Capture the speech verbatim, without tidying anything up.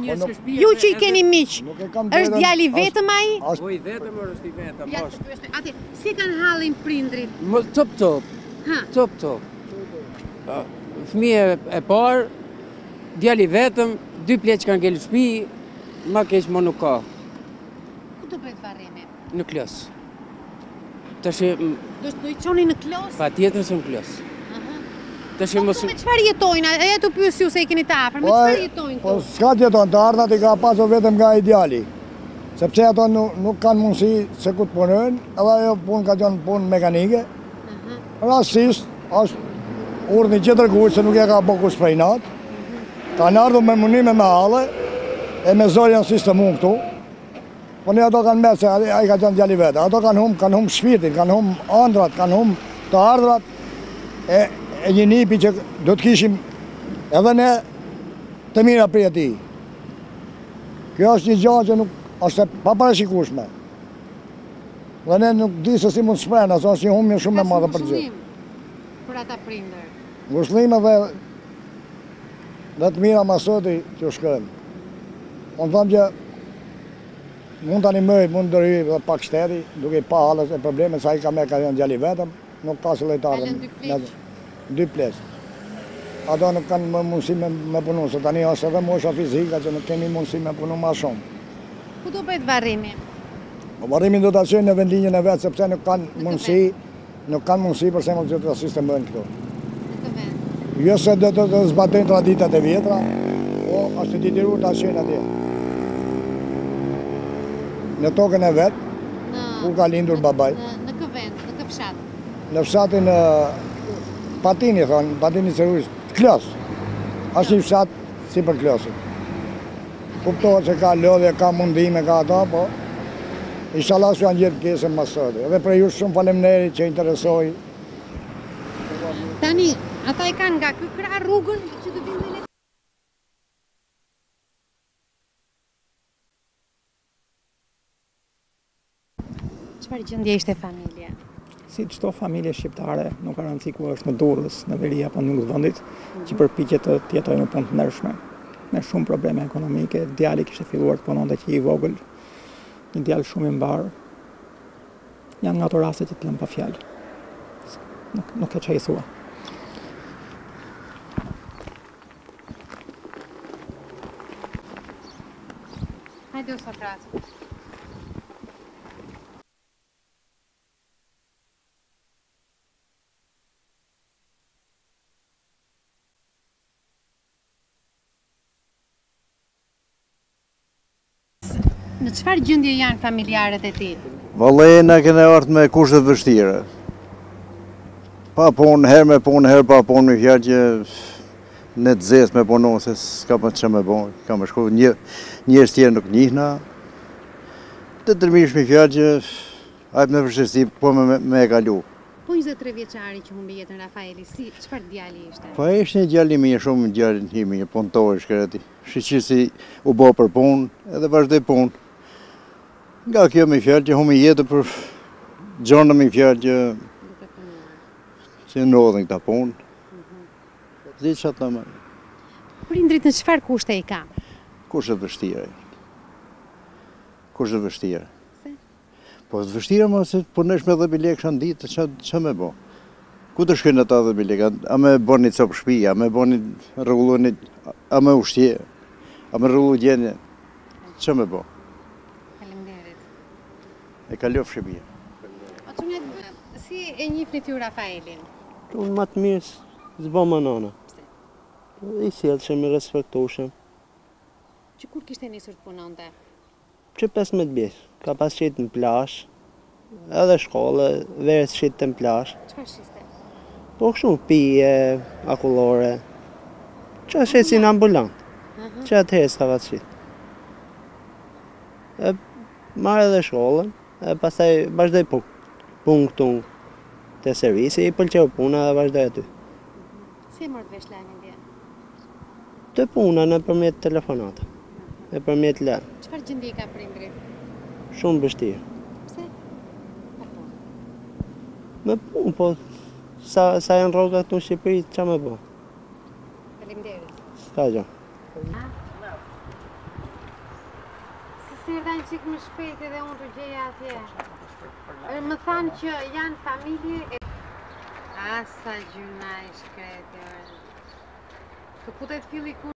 Ju që i keni miq, është djali vetëm ai? Po i vetëm është i vetëm. Atë, si kanë hallin prindrit? Top top. Top top. Fëmijë e parë, djali vetëm, dy pleq kanë ngel në shtëpi, ma keq më nuk ka. Ku do bëhet varrimi? Në klos. Tash do të i çoni në klos? Patjetër se në klos. Tash mos me çfarë jetojnë? Ai ato pyes ju se i keni të afër, me çfarë jetojnë? Po s'ka jeton, të ardhat i ka pasur vetëm nga ideali. Sepse ato nuk kanë mundësi se ku të punojnë, edhe ajo punë ka qenë punë mekanike. Rastisht, është urdhni që tërkuj se nuk e ka bëku sprejnat. Kanë ardhur me munime me hale, e me zorë janë sistemun këtu. Po ne ato kanë mërë se a i ka qenë djali vetë. Ato kanë hum, kanë hum shpirtin, kanë hum andrat, kanë hum të ardhrat e, e një nipi që do të kishim edhe ne të mira për e ti. Kjo është një gjë që nuk është e paparashikueshme. Dhe ne nuk di se si mund të shprehna, se është një humje shumë e madhe për gjë. Për ata prindër. Ngushëllime dhe dhe të mira masoti që shkojnë. Unë thëmë që mund të animëj, mund të rëjë dhe pak shteti, duke i pa halës e probleme, sa i ka me ka janë djali vetëm, nuk ka së lejtarën. Dy pleqë. Ato nuk kanë më mundësi me, me punu, se tani është edhe mosha fizika që nuk kemi mundësi me punu ma shumë. Ku do bëjt varrimi? Varrimin do të qenë në vendinjën e vetë, sepse nuk kanë mundësi, nuk kanë mundësi për shembull që të sistemojnë këtu. Në të vend? Jo se do të zbatojnë traditat e vjetra, po është detyruar ta qenë atje. Në tokën e vetë, ku ka lindur babaj. Në kë vend, në kë fshat? Në fshatin Patini, thonë, Patini se ujës, Klos. Është një fshat si për Klosit. Kuptohet se ka lodhje, ka mundime, ka ato, po inshallah s'u janë gjithë pjesën masori. Edhe për ju shumë faleminderit që interesoi. Tani, ata i kanë nga ky krah rrugën që të vinë me Çfarë gjendje ishte familja? Si çdo familje shqiptare, nuk ka rëndësi ku është në Durrës, në veri apo në jug vendit, që përpiqet të jetojë me punë të ndershme. Me shumë probleme ekonomike, djali kishte filluar të punonte që i vogël, një djalë shumë i mbar. Janë nga ato raste që të lëm pa fjalë. Nuk, nuk e çaj thua. Hajde o Sokrat. Në çfarë gjendje janë familjarët e tij? Vallai na kene ardhur me kushte të vështira. Pa punë, herë me punë, herë pa punë, me fjalë që në të zezë me punu, se s'ka më që me bon. Ka më shku, një, njërës tjerë nuk njihna. Të tërmish me fjalë që ajpë në vështirësi, po me, me e kalu. Po njëzet e tre vjeçari që humbi jetën Rafaeli, si, çfarë djali ishte? Po ishte një djali mirë, shumë djali i mirë, punëtor shkreti. Shiqi si u bo për punë, edhe vazhdoj punë. Nga kjo me fjalë që humbi jetë për gjona me fjalë që që ndodhin këta punë. Zi që atë më. Prindrit në çfarë kushte i ka? Kushte vështira. Kushte vështira. Po të vështira më se punesh me dhjetë mijë lekë në ditë, që me bo? Ku të shkojnë ata dhjetë mijë lekë? A me bo një copë shtëpi, a me bo një rregullu një, a me ushtje, a me rregullu gjenje, që me bo? Faleminderit. E kalof shëmija. O të me, si e njihni ju Rafaelin? Unë më të mirë s'bo më nana. I sjellshëm, i respektueshëm. Që kur kishte nisur të punonte? Që pesëmbëdhjetë vjeç, ka pas qitë në plash, edhe shkollë, verës qitë në plash. Çfarë shiste? Po shumë pije, akullore, që është si në ambulant, që atëherë s'ka pas qitë. E marrë edhe shkollën, e pastaj vazhdoj punë këtu te servisi, i pëlqeu puna dhe vazhdoj aty. Si e morët vesh lajmin dje? Të puna në përmjet telefonata, në përmjet lajmë. Çfarë gjendje ka prindrit? Shumë vështirë. Pse? Pa punë. Me punë, po sa, sa janë rrogat në Shqipëri, që me po? Faleminderit. S'ka gjë. se erdajnë qik më shpejt edhe unë të gjeja atje. Më thanë që janë familje e... Asa gjuna i shkreti, të kutet filli ku